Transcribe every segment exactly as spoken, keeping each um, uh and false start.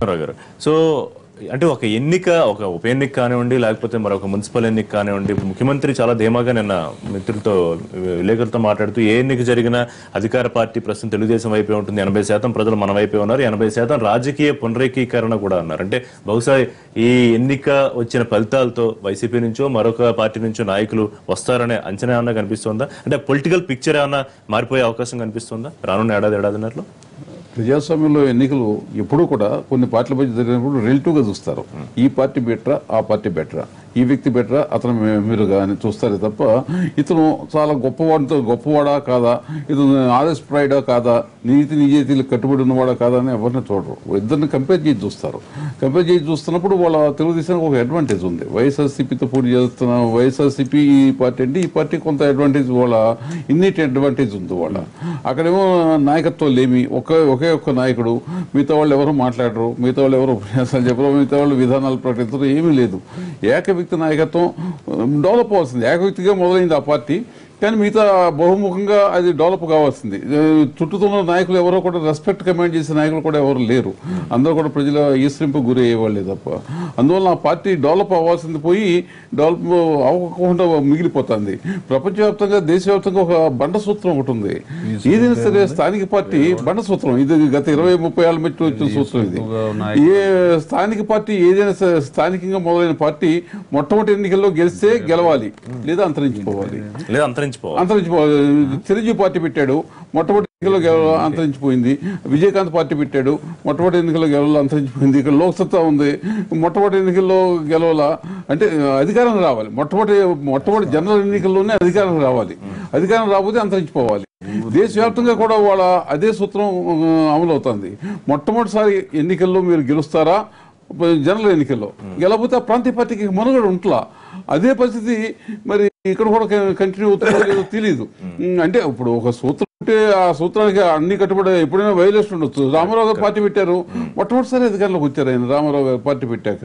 నరసింహారావు గారు, సో అంటే ఒక ఎన్నిక, ఒక ఉప ఎన్నిక కానివ్వండి, లేకపోతే మరొక మున్సిపల్ ఎన్నిక కానివ్వండి, ఇప్పుడు ముఖ్యమంత్రి చాలా ధీమాగా నిన్న మిత్రులతో విలేకరులతో మాట్లాడుతూ ఏ ఎన్నిక జరిగినా అధికార పార్టీ ప్రస్తుతం తెలుగుదేశం వైపే ఉంటుంది, ఎనభై శాతం ప్రజలు మన వైపే ఉన్నారు, ఎనభై శాతం రాజకీయ పునరేకీకరణ కూడా అన్నారు. అంటే బహుశా ఈ ఎన్నిక వచ్చిన ఫలితాలతో వైసీపీ నుంచో మరొక పార్టీ నుంచో నాయకులు వస్తారనే అంచనా ఏమన్నా కనిపిస్తుందా? అంటే పొలిటికల్ పిక్చర్ ఏమన్నా మారిపోయే అవకాశం కనిపిస్తుందా రానున్న ఏడాది ఏడాదిన్నట్లు? ప్రజాస్వామ్యంలో ఎన్నికలు ఎప్పుడూ కూడా కొన్ని పార్టీల మధ్య జరిగినప్పుడు రిలేటివ్గా చూస్తారు. ఈ పార్టీ బెటరా, ఆ పార్టీ బెటరా, ఈ వ్యక్తి బెటరా, అతను మీరుగా అని చూస్తారే తప్ప ఇతను చాలా గొప్పవాడితో గొప్పవాడా కాదా, ఇతను ఆర్ఎస్ ప్రైడా కాదా, నీతి నిజాయితీలకు కట్టుబడి ఉన్నవాడా కాదా అని ఎవరిని చూడరు. ఇద్దరిని కంపేర్ చేసి చూస్తారు. కంపేర్ చేసి చూస్తున్నప్పుడు వాళ్ళ తెలుగుదేశానికి ఒక అడ్వాంటేజ్ ఉంది. వైఎస్ఆర్సీపీతో పోటీ చేస్తున్న వైఎస్ఆర్సీపీ పార్టీ అంటే ఈ పార్టీ కొంత అడ్వాంటేజ్, వాళ్ళ ఇన్నిటి అడ్వాంటేజ్ ఉంది. వాళ్ళ అక్కడేమో నాయకత్వం లేమి, ఒక ఒకే ఒక్క నాయకుడు, మిగతా వాళ్ళు ఎవరు మాట్లాడరు, మిగతా వాళ్ళు ఎవరు ఉపన్యాసాలు చెప్పరు, మిగతా వాళ్ళు విధానాలు ప్రకటించరు, ఏమీ లేదు. ఏక వ్యక్తి నాయకత్వం డెవలప్ అవ్వాల్సింది. ఏక వ్యక్తిగా మొదలైంది ఆ పార్టీ, కానీ మిగతా బహుముఖంగా అది డెవలప్ కావాల్సింది. చుట్టూతున్న నాయకులు ఎవరో కూడా రెస్పెక్ట్ కమాండ్ చేసే నాయకులు కూడా ఎవరు లేరు. అందరూ కూడా ప్రజల ఈశ్రింపు గురి అయ్యేవాళ్ళే తప్ప. అందువల్ల ఆ పార్టీ డెవలప్ అవ్వాల్సింది పోయి డెవలప్ అవ్వకుండా మిగిలిపోతుంది. ప్రపంచవ్యాప్తంగా దేశవ్యాప్తంగా ఒక బండ సూత్రం ఒకటి ఉంది. ఏదైనా సరే స్థానిక పార్టీ బండ సూత్రం, ఇది గత ఇరవై ముప్పై ఏళ్ళ మెట్టు వచ్చిన సూత్రం ఇది. ఏ స్థానిక పార్టీ ఏదైనా స్థానికంగా మొదలైన పార్టీ మొట్టమొదటి ఎన్నికల్లో గెలిస్తే గెలవాలి, లేదా అంతరించిపోవాలి. అంతరించిపోవాలి. చిరంజీవి పార్టీ పెట్టాడు, మొట్టమొదటి ఎన్నికల్లో గెలవ అంతరించిపోయింది. విజయకాంత్ పార్టీ పెట్టాడు, మొట్టమొదటి ఎన్నికల్లో గెలవలో అంతరించిపోయింది. ఇక్కడ లోక్సత్తా ఉంది, మొట్టమొదటి ఎన్నికల్లో గెలవల. అంటే అధికారం రావాలి, మొట్టమొదటి మొట్టమొదటి జనరల్ ఎన్నికల్లోనే అధికారం రావాలి. అధికారం రాకపోతే అంతరించిపోవాలి. దేశవ్యాప్తంగా కూడా వాళ్ళ అదే సూత్రం అమలవుతుంది. మొట్టమొదటిసారి ఎన్నికల్లో మీరు గెలుస్తారా, జనరల్ ఎన్నికల్లో గెలకపోతే ఆ ప్రాంతీయ పార్టీకి మనుగడ ఉంట్లా. అదే పరిస్థితి మరి ఇక్కడ కూడా కంటిన్యూ అవుతుందో లేదో తెలియదు. అంటే ఇప్పుడు ఒక సూత్రం ఉంటే ఆ సూత్రానికి అన్ని కట్టుబడి ఎప్పుడైనా వైలేషన్ ఉండొచ్చు. రామారావు గారు పార్టీ పెట్టారు, మొట్టమొదటిసారి అధికారంలోకి వచ్చారు ఆయన. రామారావు గారు పార్టీ పెట్టాక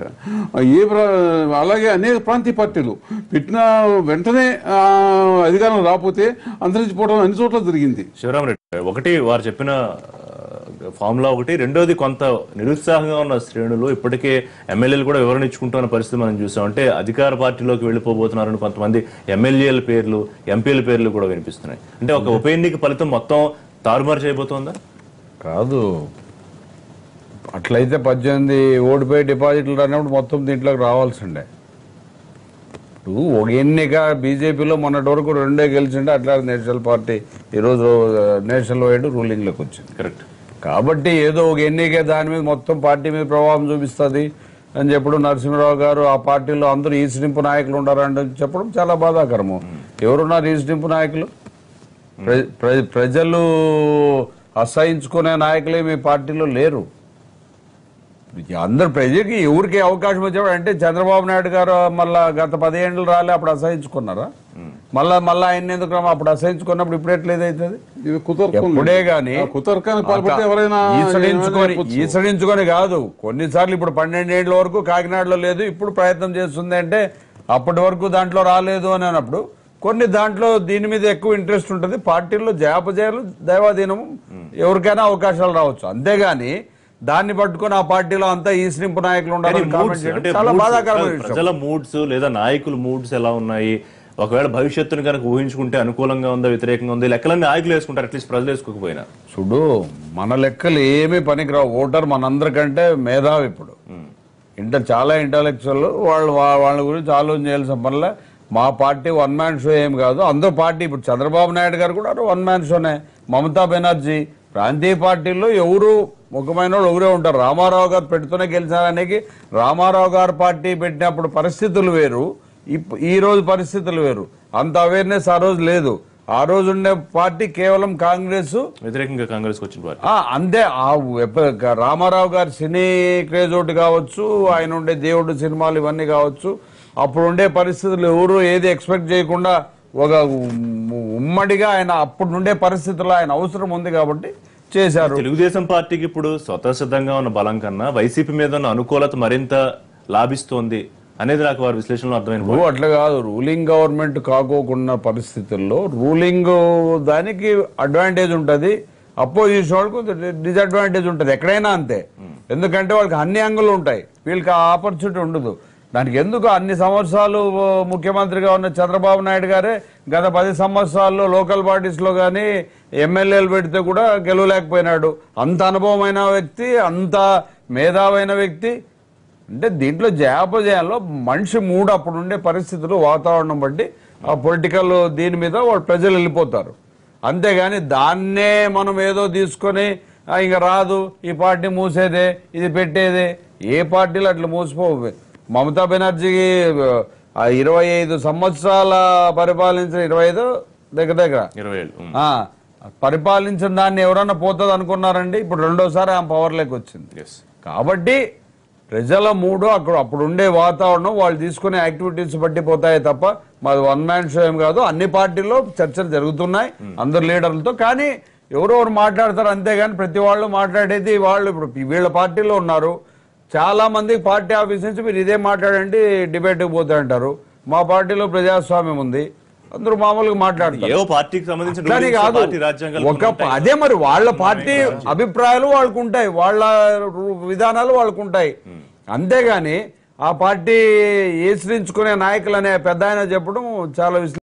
ఏ అలాగే అనేక ప్రాంతీయ పార్టీలు పెట్టిన వెంటనే అధికారం రాకపోతే అంతరించిపోవడం అన్ని చోట్ల జరిగింది. శివరామరెడ్డి, ఒకటి వారు చెప్పిన ఫార్ములా ఒకటి, రెండోది కొంత నిరుత్సాహంగా ఉన్న శ్రేణులు ఇప్పటికే ఎమ్మెల్యేలు కూడా వివరణ ఇచ్చుకుంటున్న పరిస్థితి మనం చూసాం. అంటే అధికార పార్టీలోకి వెళ్ళిపోబోతున్నారని కొంతమంది ఎమ్మెల్యేల పేర్లు, ఎంపీల పేర్లు కూడా వినిపిస్తున్నాయి. అంటే ఒక ఉప ఎన్నిక ఫలితం మొత్తం తారుమారు చేయబోతోందా? కాదు, అట్లయితే పద్దెనిమిది ఓడిపోయి డిపాజిట్లు రానప్పుడు మొత్తం దీంట్లోకి రావాల్సిండే. ఇప్పుడు ఒక ఎన్నిక బీజేపీలో మొన్నటి వరకు రెండే గెలిచిండే, అట్లా నేషనల్ పార్టీ ఈరోజు నేషనల్ వైడ్ రూలింగ్లోకి వచ్చింది. కరెక్ట్. కాబట్టి ఏదో ఒక ఎన్నిక దాని మీద మొత్తం పార్టీ మీద ప్రభావం చూపిస్తుంది అని చెప్పడం, నరసింహారావు గారు ఆ పార్టీలో అందరూ ఈసిడింపు నాయకులు ఉండారంటే చెప్పడం చాలా బాధాకరము. ఎవరున్నారు ఈసిడింపు నాయకులు? ప్రజలు అసహించుకునే నాయకులే మీ పార్టీలో లేరు. అందరు ప్రజలకి ఎవరికి అవకాశం వచ్చేవాడు అంటే చంద్రబాబు నాయుడు గారు మళ్ళా గత పదిహేళ్ళు రాలే, అప్పుడు అసహించుకున్నారా? మళ్ళా మళ్ళా ఆయన ఎందుకు రామా? అప్పుడు అసహించుకున్నప్పుడు ఇప్పుడు ఎట్లేదైతుంది? ఎప్పుడే గానీ ఈసడించుకొని ఈసడించుకొని కాదు. కొన్నిసార్లు ఇప్పుడు పన్నెండేళ్ల వరకు కాకినాడలో లేదు, ఇప్పుడు ప్రయత్నం చేస్తుంది అంటే అప్పటి వరకు దాంట్లో రాలేదు అని అన్నప్పుడు కొన్ని దాంట్లో దీని మీద ఎక్కువ ఇంట్రెస్ట్ ఉంటుంది. పార్టీల్లో జయాపజయాలు దైవాధీనము, ఎవరికైనా అవకాశాలు రావచ్చు. అంతేగాని దాన్ని పట్టుకొని ఆ పార్టీలో అంతా ఈ శ్రింపు నాయకులు ఉండాలని కామెంట్ చేయడం చాలా బాధాకరమైన విషయం. ప్రజల మూడ్స్ లేదా నాయకుల మూడ్స్ ఎలా ఉన్నాయి, ఒకవేళ భవిష్యత్తును కనుక ఊహించుకుంటే అనుకూలంగా ఉందా వ్యతిరేకంగా ఉందా, లెక్కలన్నీ నాయకులు వేసుకుంటారు, అట్లీస్ట్ ప్రజలు వేసుకోకపోయినా. చూడు, మన లెక్కలు ఏమీ పనికిరావు. ఓటర్ మనందరికంటే మేధావి. ఇప్పుడు ఇంటర్ చాలా ఇంటలెక్చువల్ వాళ్ళు, వాళ్ళ గురించి ఆలోచన చేయాల్సిన పనిలే. మా పార్టీ వన్ మ్యాన్ షో ఏం కాదు, అందరూ పార్టీ. ఇప్పుడు చంద్రబాబు నాయుడు గారు కూడా వన్ మ్యాన్ షోనే, మమతా బెనర్జీ. ప్రాంతీయ పార్టీల్లో ఎవరు ముఖ్యమైన వాళ్ళు ఎవరే ఉంటారు. రామారావు గారు పెడుతూనే గెలిచారనేకి రామారావు గారు పార్టీ పెట్టినప్పుడు పరిస్థితులు వేరు, ఈ రోజు పరిస్థితులు వేరు. అంత అవేర్నెస్ ఆ రోజు లేదు. ఆ రోజు ఉండే పార్టీ కేవలం కాంగ్రెస్, వ్యతిరేకంగా కాంగ్రెస్ వచ్చిన పార్టీ అంతే. రామారావు గారి సినీ క్రేజ్ ఒకటి కావచ్చు, ఆయన ఉండే దేవుడు సినిమాలు ఇవన్నీ కావచ్చు. అప్పుడు ఉండే పరిస్థితులు ఎవరు ఏది ఎక్స్పెక్ట్ చేయకుండా ఒక ఉమ్మడిగా ఆయన అప్పుడు ఉండే పరిస్థితుల్లో ఆయన అవసరం ఉంది కాబట్టి చేశారు. తెలుగుదేశం పార్టీకి ఇప్పుడు స్వతసిద్ధంగా ఉన్న బలం కన్నా వైసీపీ మీద ఉన్న అనుకూలత మరింత లాభిస్తోంది అనేది నాకు వారి విశ్లేషణలో అర్థమైంది. అట్లా కాదు, రూలింగ్ గవర్నమెంట్ కాకోకున్న పరిస్థితుల్లో రూలింగ్ దానికి అడ్వాంటేజ్ ఉంటుంది. అపోజిషన్ వాళ్ళకు డిసడ్వాంటేజ్ ఉంటుంది ఎక్కడైనా అంతే. ఎందుకంటే వాళ్ళకి అన్ని అంగులు ఉంటాయి, వీళ్ళకి ఆ ఆపర్చునిటీ ఉండదు. దానికి ఎందుకు అన్ని సంవత్సరాలు ముఖ్యమంత్రిగా ఉన్న చంద్రబాబు నాయుడు గారే గత పది సంవత్సరాల్లో లోకల్ పార్టీస్లో కానీ ఎమ్మెల్యేలు పెడితే కూడా గెలవలేకపోయినాడు. అంత అనుభవమైన వ్యక్తి, అంత మేధావైన వ్యక్తి. అంటే దీంట్లో జయాపజయాల్లో మనిషి మూడు అప్పుడు ఉండే పరిస్థితులు, వాతావరణం బట్టి ఆ పొలిటికల్ దీని మీద వాళ్ళు ప్రజలు వెళ్ళిపోతారు. అంతేగాని దాన్నే మనం ఏదో తీసుకొని ఇంక రాదు, ఈ పార్టీ మూసేదే, ఇది పెట్టేదే. ఏ పార్టీలు అట్లా మూసిపోవు. మమతా బెనర్జీకి ఇరవై ఐదు సంవత్సరాల పరిపాలించిన ఇరవై ఐదు దగ్గర దగ్గర ఇరవై ఏళ్ళు పరిపాలించిన దాన్ని ఎవరన్నా పోతుంది అనుకున్నారండి? ఇప్పుడు రెండోసారి ఆమె పవర్లోకి వచ్చింది. కాబట్టి ప్రజల మూడు అక్కడ అప్పుడు ఉండే వాతావరణం, వాళ్ళు తీసుకునే యాక్టివిటీస్ బట్టి పోతాయి తప్ప మాది వన్ మ్యాన్ షో ఏం కాదు. అన్ని పార్టీల్లో చర్చలు జరుగుతున్నాయి అందరు లీడర్లతో, కానీ ఎవరెవరు మాట్లాడతారు అంతేగాని ప్రతి వాళ్ళు మాట్లాడేది వాళ్ళు. ఇప్పుడు వీళ్ళ పార్టీలో ఉన్నారు చాలా మంది, పార్టీ ఆఫీస్ నుంచి మీరు ఇదే మాట్లాడండి డిబేట్కి పోతాయంటారు. మా పార్టీలో ప్రజాస్వామ్యం ఉంది, అందరూ మామూలుగా మాట్లాడతారు. ఒక అదే మరి వాళ్ళ పార్టీ అభిప్రాయాలు వాళ్ళకు ఉంటాయి, వాళ్ళ విధానాలు వాళ్ళకు ఉంటాయి. అంతేగాని ఆ పార్టీ ఏశ్రించుకునే నాయకులు అనే పెద్ద ఆయన చెప్పడం చాలా